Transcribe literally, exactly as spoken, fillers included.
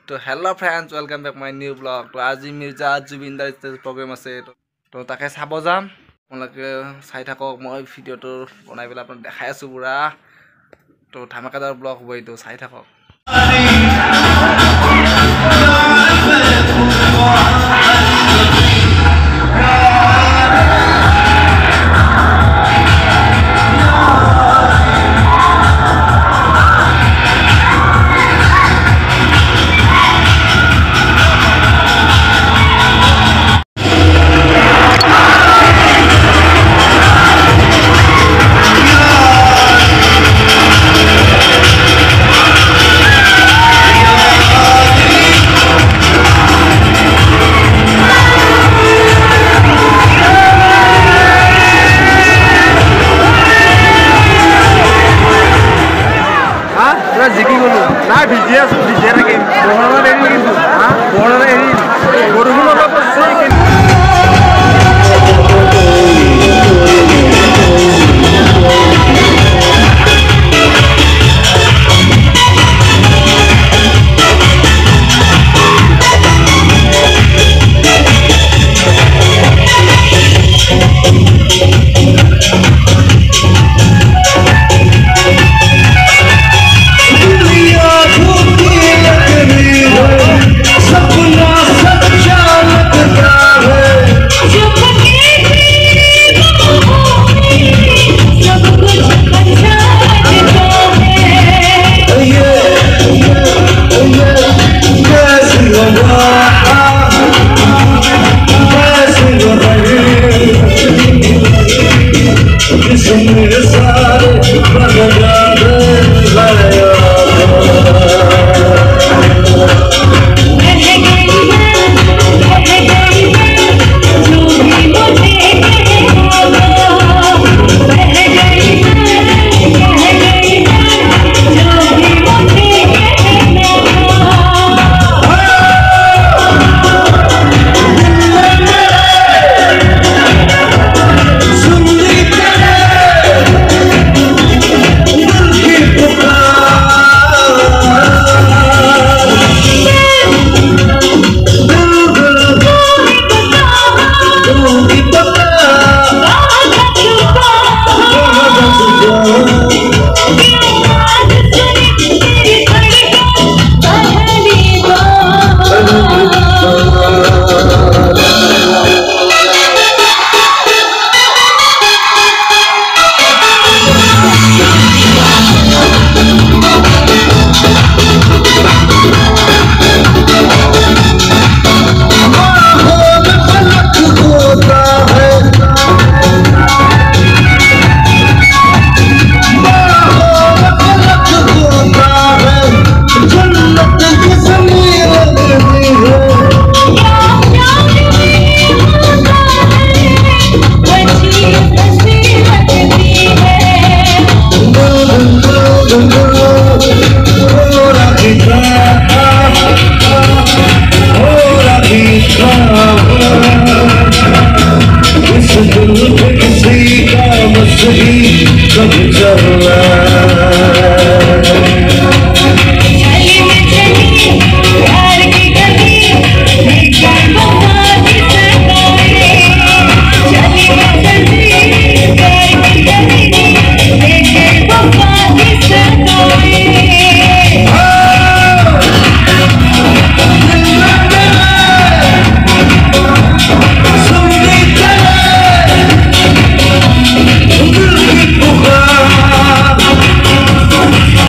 तो hello friends welcome back my new blog. तो आज मिर्जा जुबिनदार स्टेज प्रोग्राम আছে तो তাকে চাব যাম আপোনালোকে চাই থাকক মই ভিডিওটো বনাই পেলাই আপোনাক দেখাই আছো পুৰা তো ধামাকাদাৰ ব্লগ হ'ব এইটো চাই থাকক। Ziki gulu, na video, video lagi.